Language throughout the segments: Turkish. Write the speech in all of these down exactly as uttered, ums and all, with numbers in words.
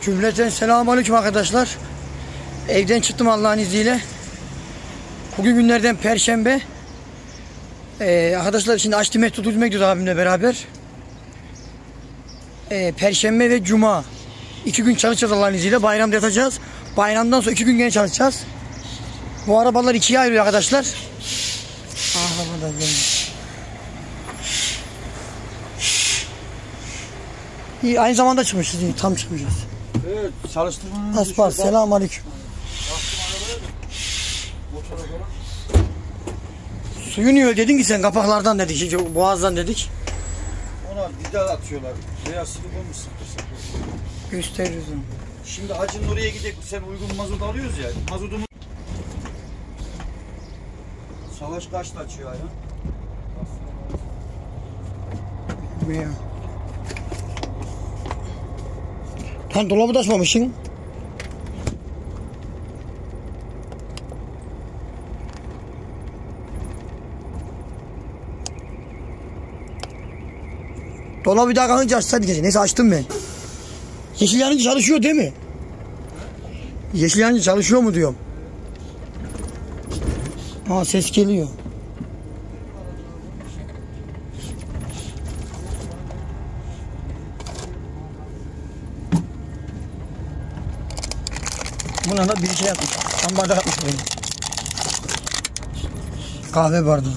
Cümleten selamünaleyküm arkadaşlar. Evden çıktım Allah'ın izniyle. Bugün günlerden Perşembe. Ee, arkadaşlar şimdi Açlı Metrobüs tutmaya gidiyoruz abimle beraber. Ee, Perşembe ve Cuma. iki gün çalışacağız Allah'ın izniyle. Bayramda yatacağız. Bayramdan sonra iki gün gene çalışacağız. Bu arabalar ikiye ayrılıyor arkadaşlar. Araba da gelmiş. İyi, aynı zamanda çıkmışız, iyi, tam çıkmışız. Evet, çalıştırmanın... Aspas, selamünaleyküm. Suyu niye dedin ki sen? Kapaklardan dedik, boğazdan dedik. Ona vida atıyorlar. Veya silikon mu sıktır sıktır. Gösteririz onu. Şimdi hacının oraya gidecek, sen uygun mazot alıyoruz ya. Mazotumu... Savaş kaçta açıyor ya? Ya. Lan dolabı da açmamışsın. Dolabı bir daha kalınca açsaydık gece. Neyse açtım ben. Yeşil yanınca çalışıyor değil mi? Yeşil yanınca çalışıyor mu diyorum. Aa, ses geliyor. Buna da bir şey yapmış. Tam bardak atmış buraya. Kahve bardağı.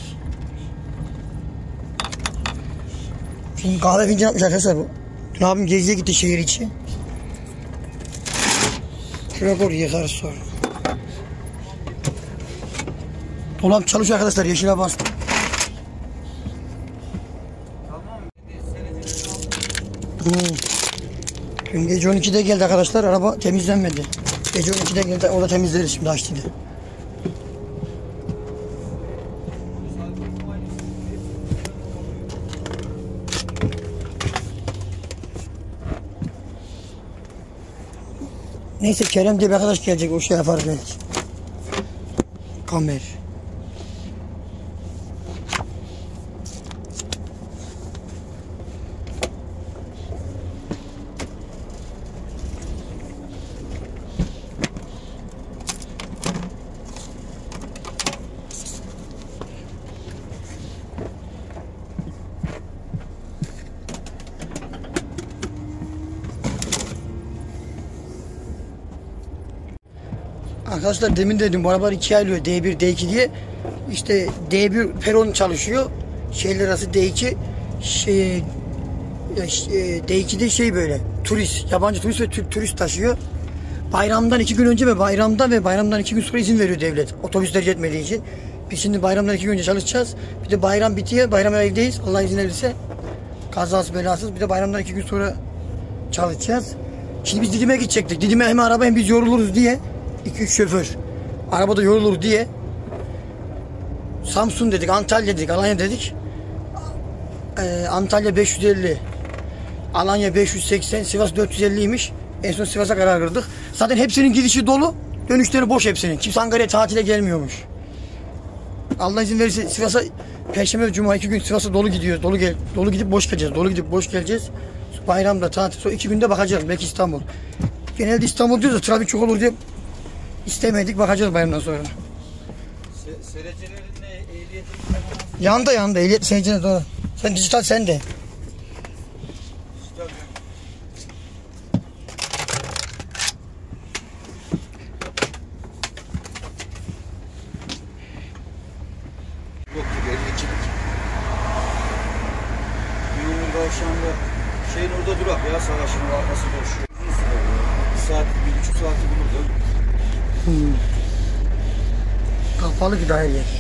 Şimdi kahve fincanı atmış arkadaşlar bu. Dün abim geziye gitti şehir içi. Şuraya koy yıkarız sonra. Dolap çalışıyor arkadaşlar, yeşile bastım. Hmm. Dün gece on ikide geldi arkadaşlar, araba temizlenmedi. Gece on ikide geldi, orada temizleriz şimdi açtı. Neyse Kerem diye bir arkadaş gelecek, o şey yapar belki. Kamer. Arkadaşlar demin dedim bu arabalar ikiye ayrılıyor, D bir D iki diye. İşte D bir peron çalışıyor. Şehirler arası D iki şey, D iki'de şey böyle turist, yabancı turist ve Türk turist taşıyor. Bayramdan iki gün önce ve bayramda ve bayramdan iki gün sonra izin veriyor devlet. Otobüs tercih etmediği için. Biz şimdi bayramdan iki gün önce çalışacağız. Bir de bayram bitiyor. Bayram evdeyiz. Allah izin verirse. Kazasız belasız. Bir de bayramdan iki gün sonra çalışacağız. Şimdi biz Didim'e gidecektik. Didim'e hem araba hem biz yoruluruz diye. iki üç şoför. Arabada yorulur diye. Samsun dedik, Antalya dedik, Alanya dedik. Ee, Antalya beş yüz elli. Alanya beş yüz seksen, Sivas dört yüz elliymiş. En son Sivas'a karar kıldık. Zaten hepsinin gidişi dolu, dönüşleri boş hepsinin. Kimse Ankara'ya tatile gelmiyormuş. Allah izin verirse Sivas'a Perşembe ve Cuma iki gün Sivas'a dolu gidiyoruz. Dolu gel, dolu gidip boş geleceğiz. Dolu gidip boş geleceğiz. Bayramda tatil sonra iki günde bakacağız. Belki İstanbul. Genelde İstanbul diyoruz da trafik çok olur diye istemedik. Bakacağız bayramdan sonra. Se Serecelerin ne ehliyeti? Yanda yanda ehliyet seyircine doğru. Sen dijital sen de. Kavşağında şeyin orada durak ya, Savaş'ın arkası boş. Uzun süre bir saat, bir buçuk saati bulurdu. Hmm. Kapalı ki dair yer.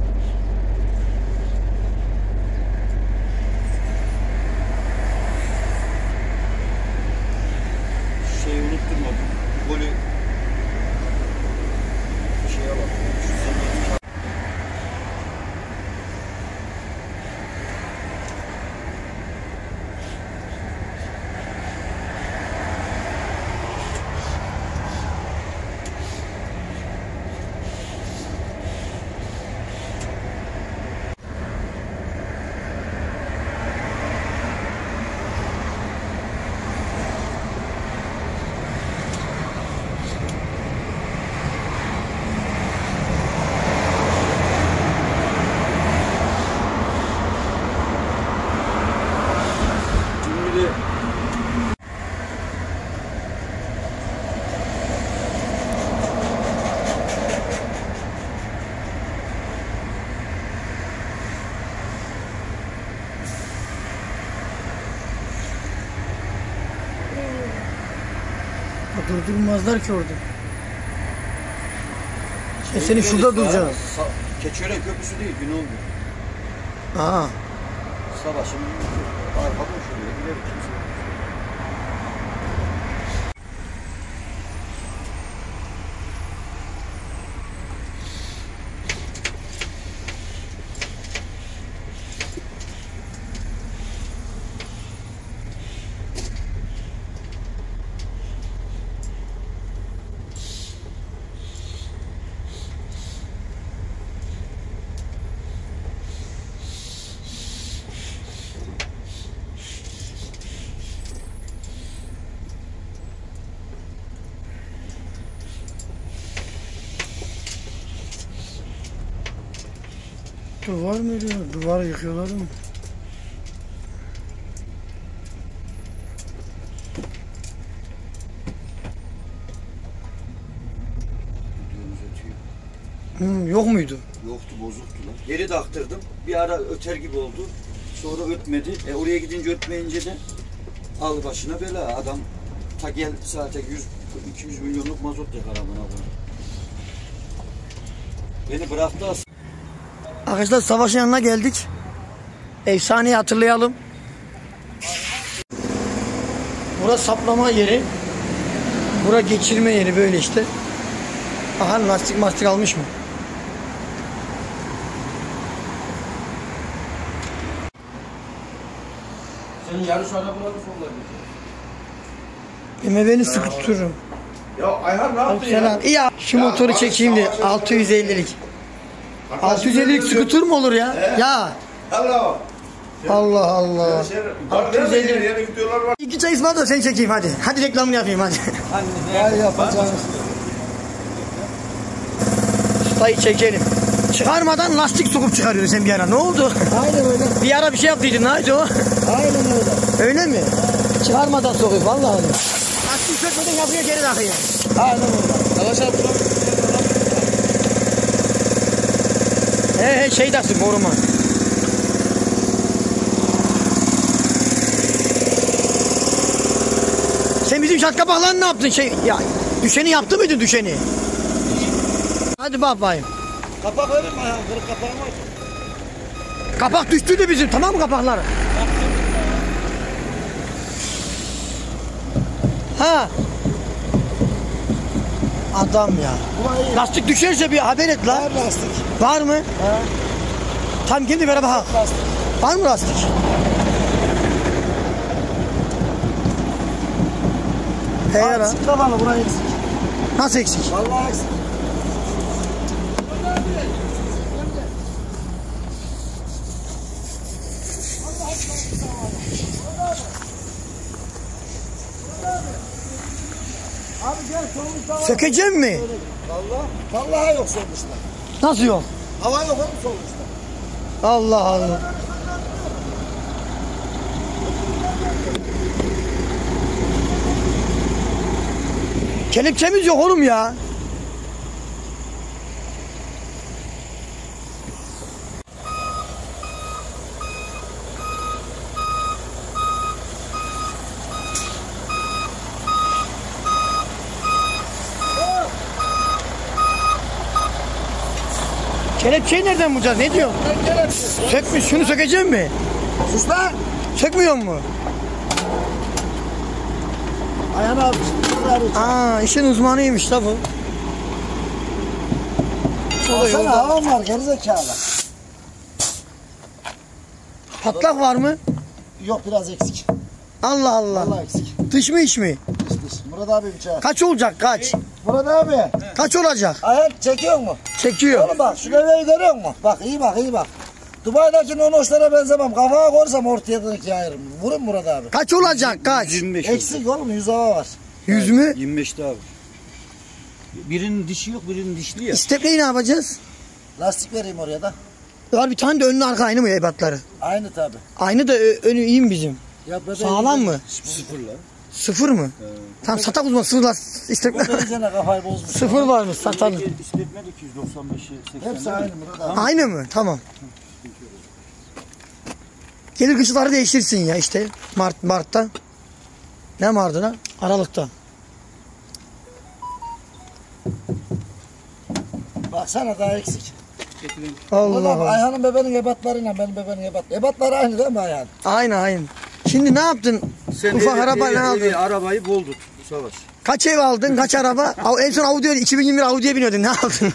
Şeyi unutturma, golü şeye bak. Ya durdurmazlar ki orada. E seni şurada duracağız. Keçiören Köprüsü değil, gün oldu. Aa. Savaşın arkadan şuraya gidelim kimse. Duvar mı diyor? Duvar yıkıyorlar mı? Hmm, yok muydu? Yoktu, bozuktu lan. Geri taktırdım. Bir ara öter gibi oldu. Sonra ötmedi. E oraya gidince ötmeyince de al başına bela. Adam ta gel saate yüz iki yüz milyonluk mazot yakar amına koyayım. Beni bıraktı aslında. Arkadaşlar savaşın yanına geldik. Efsaneyi hatırlayalım. Burası saplama yeri. Bura geçirme yeri böyle işte. Aha lastik mastik almış mı? Senin yarış arabaları sollayın. B M W'ni sıkı tuturum. Ya Ayhan ne yaptın Selam. ya? İyi ya. Şu Ya, motoru barış, çekeyim de savaş, altı yüz ellilik. altı yüz ellilik skuter mu olur ya? He. Ya. Allah. Allah Allah. altı yüz elli yere gidiyorlar var. İki çay ısmarla da seni çekeyim hadi. Hadi reklamını yapayım hadi. Hadi yapacağız. Ustayı çekelim. Çıkarmadan lastik sokup çıkarıyorsun sen bir ara. Ne oldu? Aynen öyle. Bir ara bir şey yaptıydın. Neydi o? Aynen öyle. Öyle mi? Çıkarmadan sokuyor vallahi öyle. Lastik sökmeden yapıyor geri takıyor. Aynen öyle. Arkadaşlar He he şey taksın koruma. Sen bizim şart kapaklarını ne yaptın şey ya? Düşeni yaptı mıydın düşeni? Hadi bakayım. Kapak verir mi Ayhan? Kırık kapağım var. Kapak düştüydü bizim tamam mı kapaklar? Ha. Adam ya. Lastik düşerse bir haber et la. Var lastik. Var mı? He. Tam geldi beraber bak. Lastik. Var mı lastik? He ya. Eksik kapalı buraya eksik. Nasıl eksik? Vallahi eksik. Abi gel sonuçta var. Sökeceğim mi? Vallahi. Vallahi yok sonuçta. Nasıl yok? Hava yok oğlum sonuçta. Allah Allah. Kelepçemiz yok oğlum ya. Kelepçeyi nereden bulacağız? Ne diyor? Sökmüş. Şunu sökeceğim mi? Sus lan. Sökmüyor mu? Ayhan abi. Abi. Aa, işin uzmanıymış la bu. O da yolda. havam var gerizekalı. Patlak var mı? Yok biraz eksik. Allah Allah. Vallahi eksik. Dış mı iç mi? Dış dış. Murat abi bir çağır. Kaç olacak kaç? Murat abi. Kaç olacak? Ayhan çekiyor mu? Çekiyor. Oğlum bak şu göbeği görüyor musun? Bak iyi bak iyi bak. Dubai'deki nonoşlara benzemem. Kafaya koysam ortaya ikiye ayırırım. Vurun Murat abi. Kaç olacak kaç? yirmi beş. Eksik oğlum yüz hava var. Yüz mü? yirmi beşte abi. Birinin dişi yok birinin dişli ya. İstepleyi ne yapacağız? Lastik vereyim oraya da. Var bir tane de önlü arka aynı mı ebatları? Aynı tabi. Aynı da ö- önü iyi mi bizim? Ya Sağlam mı? Sıfırla. Sıfır mı? Evet. Tam satak uzman sıfırla istekler. Bu derece kafayı bozmuş. Sıfır varmış satalım. İstetmedi iki yüz doksan beşi seksen. Hepsi aynı Murat abi. Aynı mı? Tamam. Gelir kışları değiştirsin ya işte. Mart Mart'ta. Ne Mart'ta? Aralık'ta. Baksana daha eksik. Allah Oğlum Allah. Ayhan'ın bebeğinin ebatlarıyla benim bebeğin ebat. Ebatları aynı değil mi Ayhan? Aynı aynı. Şimdi ne yaptın? Sen Ufak evi- araba evi- ne aldın? evi, arabayı bulduk Savaş. Kaç ev aldın? Kaç araba? Av- En son Audi'ye iki bin yirmi bir Audi'ye biniyordun. Ne aldın?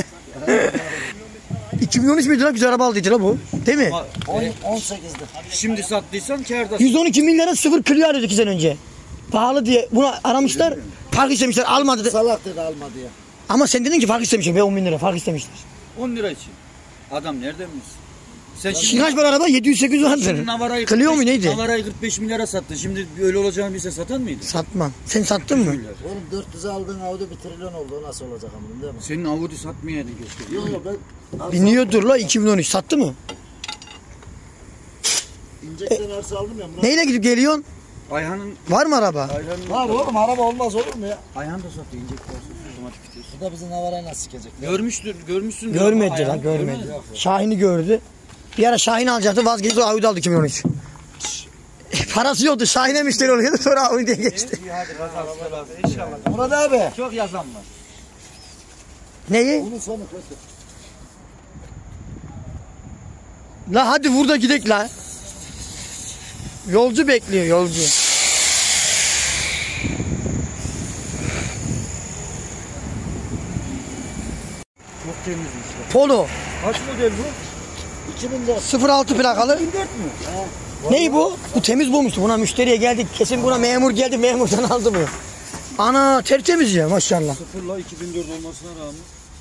iki bin on üç müydü lan? Güzel araba aldıydı la bu. Değil mi? on sekizdi. Şimdi sattıysan kârdasın. yüz on iki bin lira sıfır Clio arıyorduk iki sene önce. Pahalı diye. Buna aramışlar. Fark istemişler. Almadı. Salak dedi alma diye. Ama sen dedin ki fark istemişim. Be on bin lira fark istemişler. on lira için. Adam nereden bilsin? Sen Şimdi şimdi kaç para araba? yedi yüz sekiz yüz vardır. Şimdi Navara'yı Clio mu neydi? Navara'yı kırk beş milyara sattın. Şimdi öyle olacağını bilse satan mıydı? Satmam. Sen sattın mı? Oğlum dört yüze aldığın Audi bir trilyon oldu. O nasıl olacak ama değil mi? Senin Audi satmayaydın keşke. Yok yok ben Biniyordur la iki bin on üç. Sattı mı? İncekten arsa aldım ya. Murat. Neyle gidip geliyorsun? Ayhan'ın Var mı araba? Ayhan'ın Var oğlum araba olmaz olur mu ya? Ayhan da satıyor. İncek varsa otomatik vites. Bu da bizim Navara'yı nasıl sikecek? Görmüştür, görmüşsün. Görmedi Ayhan, lan görmedi. görmedin mi? Şahin'i gördü. Bir ara Şahin alacaktı vazgeçti o Audi aldı iki bin on üç. Parası yoktu Şahin'e müşteri oluyordu sonra Audi'ye geçti. İyi hadi kazasız belasız inşallah. Murat abi. Çok yazan var. Neyi? Bunun sonu kötü. La hadi vur da gidek la. Yolcu bekliyor yolcu. Çok temizmiş. Polo Kaç model bu? iki bin dört. sıfır altı plakalı. dört mü? Ney bu? Bu temiz bulmuştu. Buna müşteriye geldik. Kesin buna memur geldi. Memurdan aldı bu. Ana tertemiz ya maşallah. Sıfırla iki bin dört olmasına rağmen.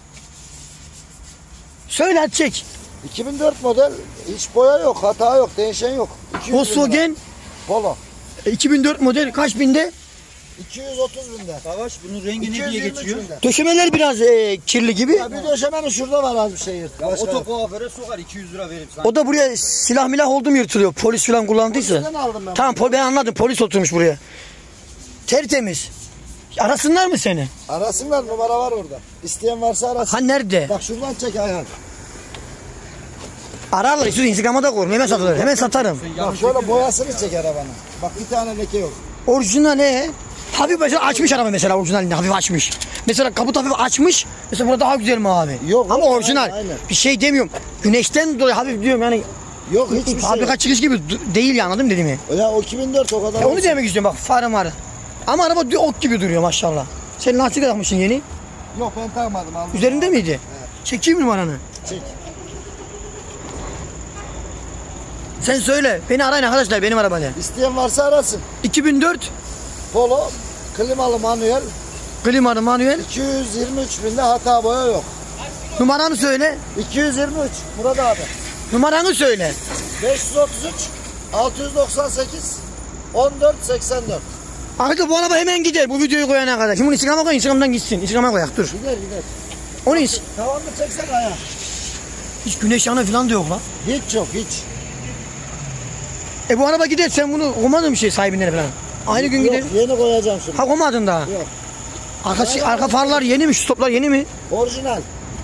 Söyle hadi çek. iki bin dört model hiç boya yok, hata yok, değişen yok. iki yüz bin lira. Volkswagen Polo. e, iki bin dört model kaç binde? iki yüz otuz binde. Savaş bunun rengi ne iki yüz diye yirmi üç geçiyor? binde. Döşemeler biraz e, kirli gibi. Ya bir döşemenin şurada var az bir şey yırt. Ya Başka yok. otokuaföre sokar iki yüz lira verip sana. O da buraya silah milah oldu mu yırtılıyor. Polis falan kullandıysa. Polisten aldım ben. Tamam pol ben anladım. Polis oturmuş buraya. Tertemiz. Arasınlar mı seni? Arasınlar numara var orada. İsteyen varsa arasın. Ha nerede? Bak şuradan çek Ayhan. Ararlar. İstiyorsan Instagram'a da koyun. Hemen satılır. Hemen satarım. Bak şöyle boyasını çek arabanın. Bak bir tane leke yok. Orijinal ne? Hafif mesela açmış araba mesela orijinalini hafif açmış. Mesela kaput hafif açmış. Mesela burada daha güzel mi abi? Yok, Ama yok, orijinal. aynen, aynen. Bir şey demiyorum. Güneşten dolayı hafif diyorum yani. Yok hiçbir şey Fabrika yok. çıkış gibi d- değil ya anladın mı dediğimi? Ya o iki bin dört o kadar. E onu olsun. demek istiyorum bak fare marı. Ama araba di- ok gibi duruyor maşallah. Sen lastik takmışsın yeni. Yok ben takmadım aldım. Üzerinde miydi? Çekeyim mi numaranı? Çek. Sen söyle. Beni arayın arkadaşlar benim araba ne? İsteyen varsa arasın. iki bin dört Polo, klimalı manuel, klimalı manuel. iki yüz yirmi üç binde hata boya yok. Numaranı söyle. iki yüz yirmi üç Murat abi. Numaranı söyle. beş yüz otuz üç altı yüz doksan sekiz on dört seksen dört. Arkadaşlar bu araba hemen gider bu videoyu koyana kadar. Şimdi bunu Instagram'a koy, Instagram'dan gitsin. Instagram'a koyak dur. Gider gider. Onu hiç, Tamam mı çeksene ayağı. hiç güneş yanı falan da yok lan. Hiç yok hiç. E bu araba gider sen bunu koymadın bir şey sahibinden falan. Aynı gün gider. Yok, yeni koyacağım şimdi. Ha koymadın daha. Yok. Arka, arka farlar yeni mi? Şu stoplar yeni mi? Orijinal.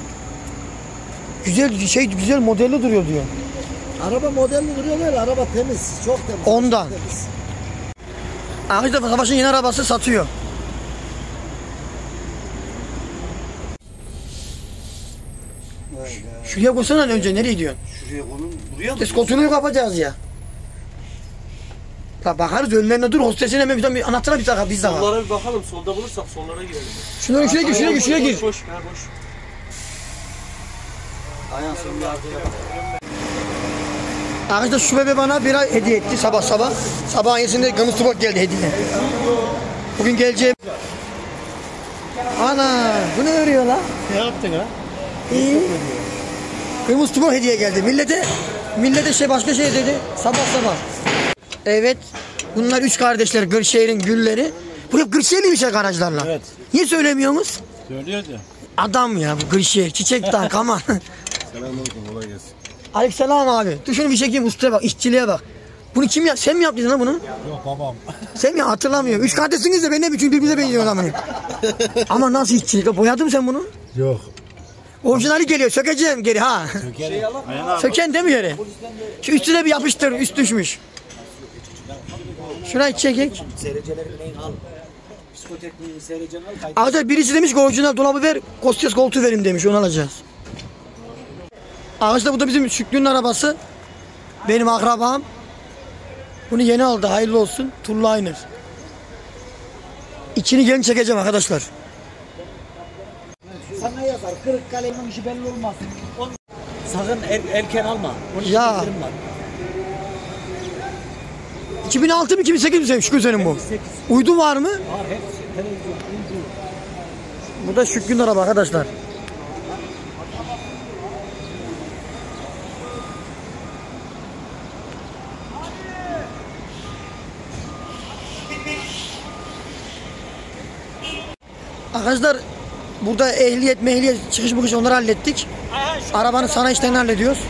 Güzel şey güzel modelli duruyor diyor. Araba modelli duruyor değil, araba temiz. Çok temiz. Ondan. Çok temiz. Arkadaşlar Savaş'ın yeni arabası satıyor. Şuraya koysana önce nereye gidiyorsun? Şuraya konum buraya mı? Eskotunu kapacağız ya. La bakarız önlerine dur hostesin hemen bir, bir anahtara bir taka biz daha. Sollara bir bakalım. Solda bulursak sollara girelim. Şunların şuraya gir şuraya gir şuraya gir. Boş boş. Ha, boş. Ayhan sen bir arkaya bak. Arkadaşlar şu bebe bana bir ay hediye etti sabah sabah. Sabahın yesinde gımız tabak geldi hediye. Bugün geleceğim. Ana bu ne örüyor la? Ne yaptın ha? İyi. Gımız tabak hediye geldi. Millete millete şey başka şey dedi. Sabah sabah. Evet. Bunlar üç kardeşler Kırşehir'in gülleri. Bu hep Kırşehirliymiş ya garajlarla. Evet. Niye söylemiyorsunuz? Söylüyor da. Adam ya bu Kırşehir. Çiçek dağ kaman. Selamünaleyküm, kolay gelsin. Aleykümselam abi. Dur şunu bir çekeyim ustaya bak, işçiliğe bak. Bunu kim ya? Sen mi yaptın lan bunu? Yok babam. Sen mi? Hatırlamıyorum. Üç kardeşsiniz de ben ne biçim birbirimize benziyor adamın. Ama nasıl işçilik? Boyadın mı sen bunu? Yok. Orijinali geliyor. Sökeceğim geri ha. Sökerim. Söken değil mi yeri? Şu üstüne bir yapıştır. Üst düşmüş. Şurayı çekek. Psikotekniğini seyredeceğim. Arkadaşlar birisi demiş ki orijinal dolabı ver, Kostas koltuğu vereyim demiş, onu alacağız. Arkadaşlar bu da bizim Şükrü'nün arabası. Benim akrabam. Bunu yeni aldı, hayırlı olsun. Turliner. İçini gelin çekeceğim arkadaşlar. Sana yazar. Kırıkkale'nin işi belli olmaz. Onu... Sakın er, erken alma. Onun Ya. var. iki bin altı mı iki bin sekiz mi Şükrü senin bu? sekiz. Uydu var mı? Var hepsi. Televizyon, uydu. Bu da Şükrü'nün araba arkadaşlar. Arkadaşlar burada ehliyet mehliyet çıkış bakış onları hallettik. Arabanın sanayi işlerini hallediyoruz.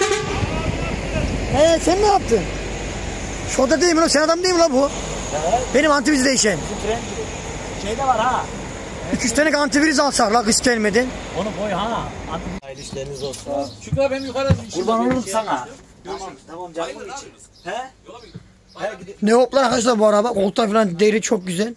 Eee sen ne yaptın? Şurada değil mi lan? Sen adam değil mi lan bu? Evet. Benim antiviriz değişen. Şeyde var ha. iki üç tane antiviriz alsak la kış gelmeden. Onu koy ha. Hayırlı işleriniz olsun. Şükrü abi ben yukarı kurban olurum sana. Tamam tamam canım için. He? He gidiyor. Ne hoplar arkadaşlar bu araba. Koltuğa falan deri çok güzel.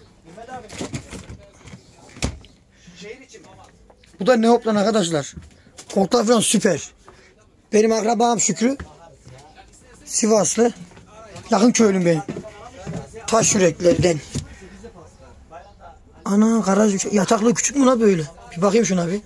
Şehir için. Bu da ne hoplan arkadaşlar. Koltuğa falan süper. Benim akrabam Şükrü. Sivaslı. Yakın köylüm benim. Taş yüreklerden. Ana garaj yataklı küçük mü la böyle? Bir bakayım şuna bir.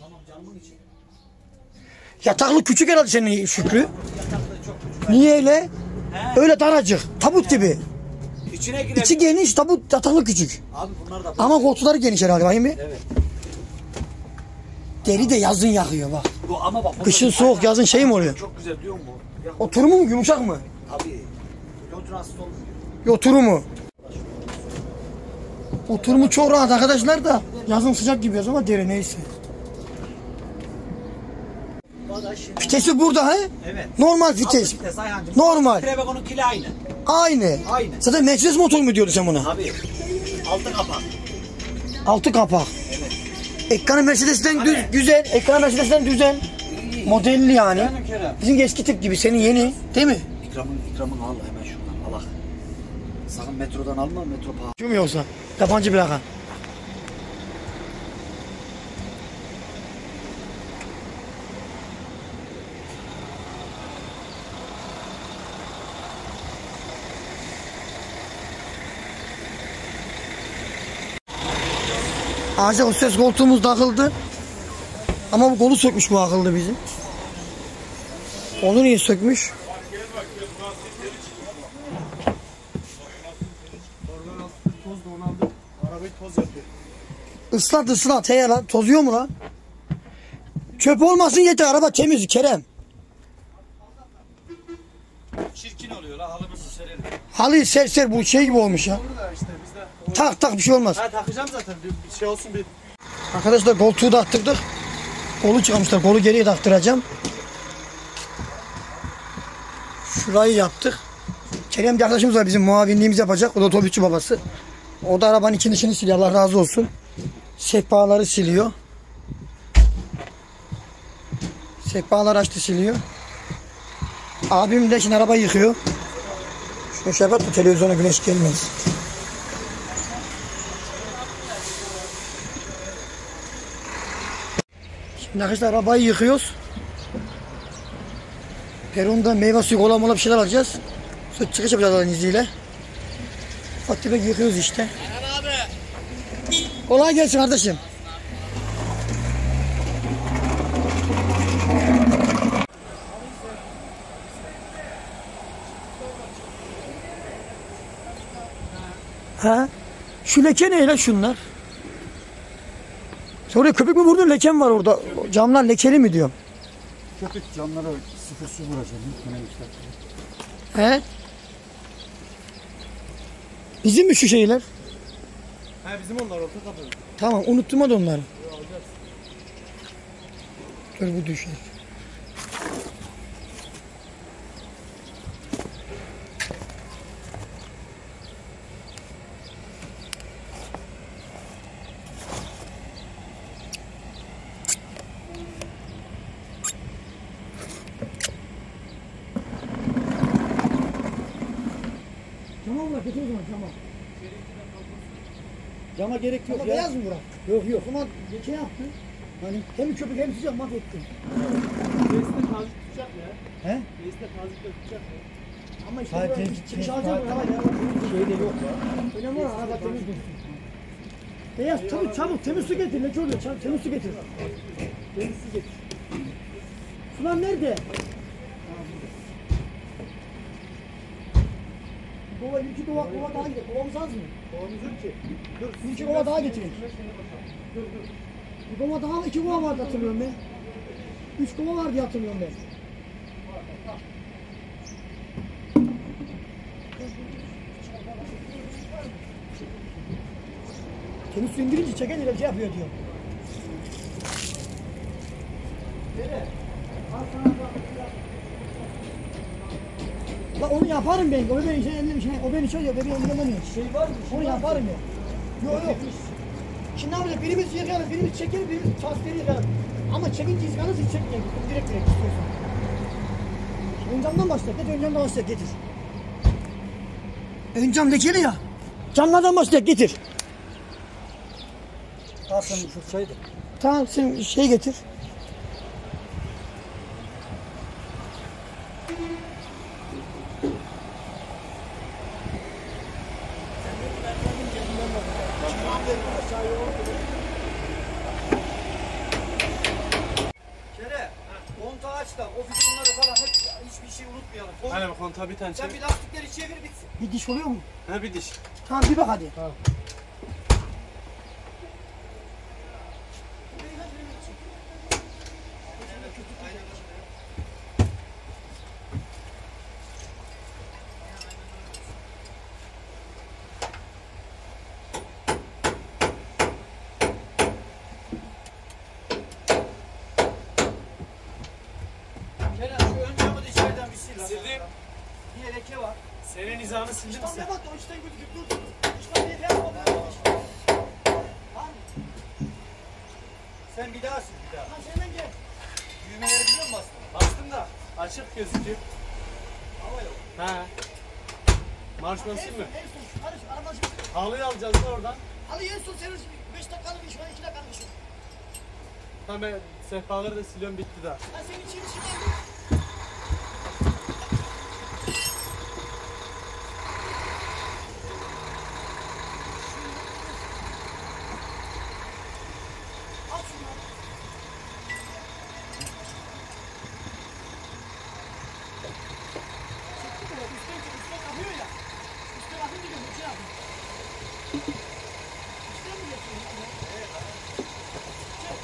Yataklı küçük herhalde senin Şükrü. Niye öyle? Öyle daracık. Tabut gibi. İçine girelim. İçi geniş, tabut yataklı küçük. Abi bunlar da Ama koltukları geniş herhalde, bakayım bir. evet. Deri de yazın yakıyor bak. Bu ama bak. Kışın soğuk, yazın şey mi oluyor? Çok güzel diyor mu? Ya, Oturumu mu, yumuşak mı? abi. Yolcu rahatsız olmuyor. Oturumu. Oturumu çok rahat arkadaşlar da yazın sıcak gibi yaz ama deri neyse. Vitesi burada he? Evet. Normal vites. Vites Ayhancığım. Normal. Trebegon'un kili aynı. Aynı. Aynı. Zaten Mercedes motor mu diyordun sen buna? Abi. Altı kapak. Altı kapak. Evet. Ekranı Mercedes'ten düz, Hani? güzel. Ekranı Mercedes'ten düzen. Modelli yani. Efendim Kerem. Bizim eski tip gibi. Senin yeni. Değil mi? İkramın, ikramını al hemen şuradan. Al. Sakın metrodan alma. Metro pahalı. Kim yoksa? Yabancı plaka. Ağaca o ses koltuğumuz takıldı. Ama bu kolu sökmüş bu akıllı bizim. Onu niye sökmüş? Islat ıslat he lan, tozuyor mu lan? Çöp olmasın yeter, araba temiz Kerem. Çirkin oluyor la, halımızı serelim. Halıyı ser ser, bu şey gibi olmuş ya. Tak tak bir şey olmaz. Ha takacağım zaten, bir şey olsun bir. Arkadaşlar koltuğu da attırdık. Kolu çıkarmışlar, kolu geriye taktıracağım. Şurayı yaptık. Kerem bir arkadaşımız var, bizim muavinliğimizi yapacak. O da otobüsçü babası. O da arabanın içini içini siliyor, Allah razı olsun. Sehpaları siliyor. Sehpaları açtı, siliyor. Abim de şimdi arabayı yıkıyor. Şunu şey yapar da televizyona güneş gelmez. Şimdi arkadaşlar arabayı yıkıyoruz. Peron'da meyve suyu, kola mola bir şeyler alacağız. Sonra çıkış yapacağız Allah'ın izniyle. Ufak tefek yıkıyoruz işte. Kolay gelsin kardeşim. Ha? Şu leke ne lan şunlar? Sen oraya köpek mi vurdun, leke mi var orada? Camlar lekeli mi diyorum? Köpek camlara sıfır su vuracağım. He? Bizim mi şu şeyler? Ha bizim onlar orta kapı. Tamam, unuttum hadi onları. Dur bu düşer. Tamam ulan, getir o zaman, tamam. Cama gerek yok Ama ya. beyaz mı Burak? Yok yok. Ama geçen yaptı. Hani hem köpük hem sıcak mahvettin. Reis'te tazik tutacak ya. He? Reis'te tazik de tutacak ya. Ama işte Hayır, Burak tez- çıkış tez- alacağım tez- araba ya. Şey de yok ya. Önemli olan araba temiz dursun. Beyaz tabii çabuk temiz su getir. Ne oluyor? Çabuk temiz su getir. Temiz su getir. Sular nerede? Kova, iki kova, kova daha gidelim. Kovamız az mı? Kovamız yok ki. Dur. Bir iki kova daha getirin. Dur dur. Bir kova daha, iki kova vardı hatırlıyorum ben. Üç kova var diye hatırlıyorum ben. Temiz su indirince çeken ile bir şey yapıyor diyor. La onu yaparım ben. O beni şey, elim şey, o beni çözüyor, beni ilgileniyor. Şey var mı? Onu yaparım ben. Yok yok. Şimdi ne yapacağız? Birimiz yıkayalım, birimiz çekelim, birimiz çasteri yıkayalım. Ama çekince yıkanırsa çekmeyelim. Direkt direkt istiyorsan. Ön camdan başla. Getir ön camdan başla. Getir. Ön cam lekeli ya. Camlardan başla. Getir. Al sen bu fırçayı da. Tamam sen şey getir. Kere, kontağı aç da o fitonları falan hep hiçbir şey unutmayalım. Kon- Hani bu kontağı bir tane Sen çek. bir lastikleri çevir bitsin. Bir diş oluyor mu? Ha bir diş. Tamam bir bak hadi. Tamam. Kerem şu ön camı da içeriden bir sil. lan. Sildim. Niye leke var? Senin hizanı sildim Tamam sen. ne bak o içten gözüküp dur. İşte bir yapma böyle. Tamam. Sen bir daha sil bir daha. Tamam sen hemen gel. Düğmeleri biliyor musun aslında? Bastım da açık gözüküyor. Hava yok. Ha. Marş basayım mı? En son karış araba şimdi. Halıyı alacağız da oradan. Hadi en son senin beş dakikalık iş var, iki dakikalık iş var. Tamam ben sehpaları da siliyorum bitti daha. Ben senin için işim Al şunları. Çekti mi? Üstten çek, üstten kapıyor ya. Üstten kapınca diyorum, içine yapıyor. Üstten mi geçiyor? Evet. Çek.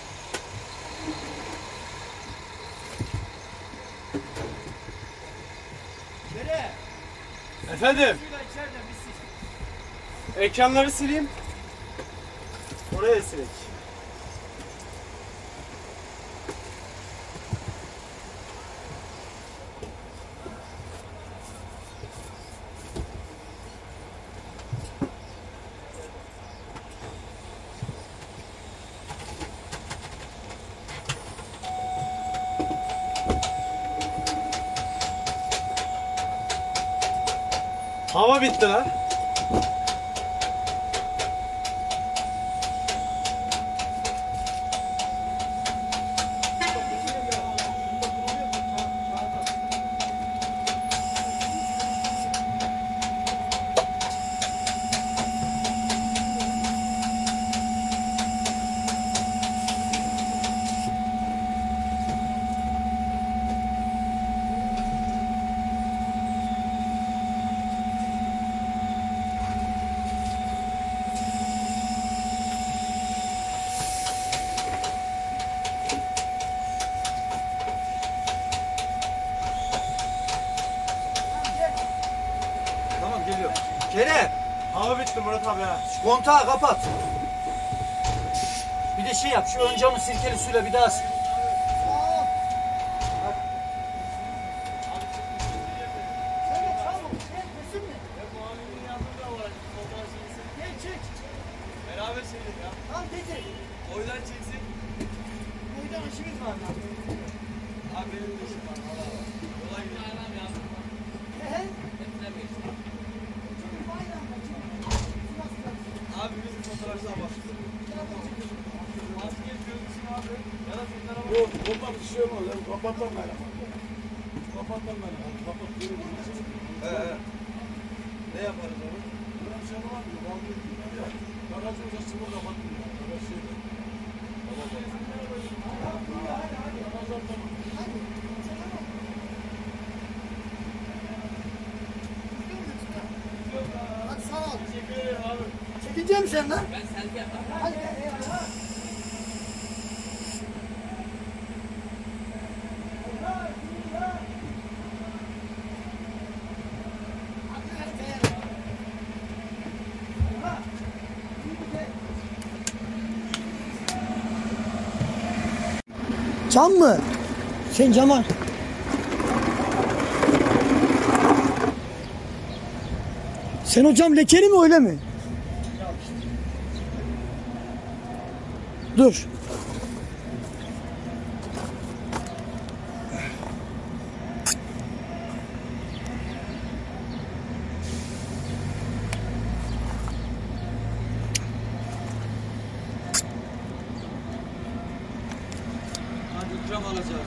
Kere, Efendim, suyla içeriden bir sil. ekranları sileyim. Oraya silek. Hava bitti lan. Tamam geliyor. Kerem, Hava bitti Murat abi ha. şu kontağı kapat. Bir de şey yap, şu ön camı sirkeli suyla bir daha sil. Sen de çabuk, sen kesin mi? Gel çek. Beraber sildik ya. Al getir. Oydan çeksin. Bu yüzden işimiz var lan. Abi benim de işim var. Kolay gelsin. He he. Bayramda çok- Abi bizim fotoğrafçılar bak. Maske gözüksün abi. Ya da bunlara bak. Yok, kapat bir şey olmaz. Yani kapatmam ben. Kapatmam ben. Kapat. He he. Ne yaparız abi? Buram şey var mı? Vallahi ya. Bagajımız açtığımda kapattım ya. Bagaj şeyde. Hadi sağ ol. Teşekkür ederim abi. Çekince mi sen lan? Ben selfie yapmam. Hadi eyvallah. Cam mı? Sen cama. Sen o cam lekeli mi öyle mi? Dur. Hadi ikram alacağız abi.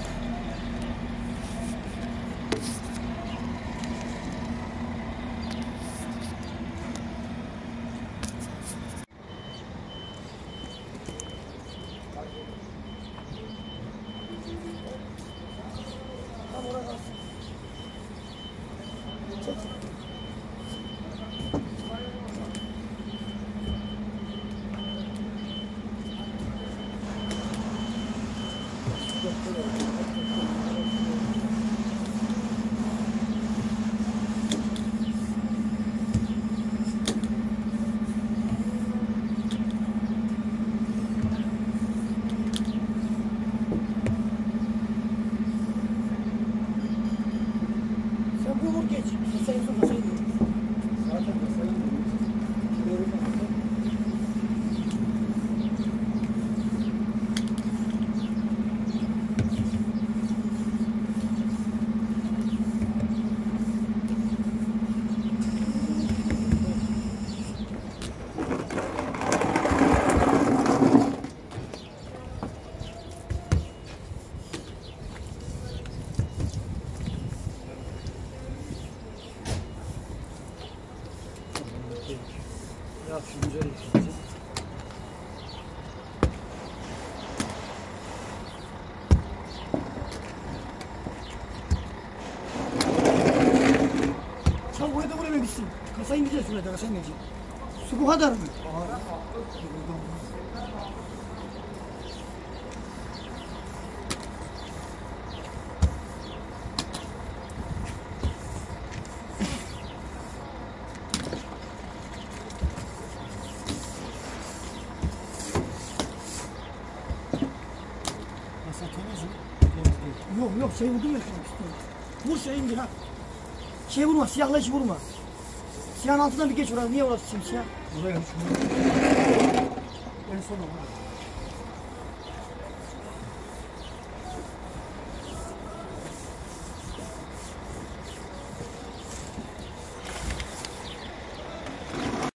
Sen bu vur geç. Sen vur kasayı vur. Zaten mesela ya şu güzel işimizi. Sen buraya da buraya mı bitsin? Kasayı ineceğiz şurada, kasayı ineceğiz. Su bu kadar mı? Masa temiz mi? Yok yok şey vurdum ya şu an üstüne. Vur şey indir ha. Şey vurma, siyahla hiç vurma. Siyahın altından bir geç orası. Niye orası simsiyah? Buraya hiç en son ama.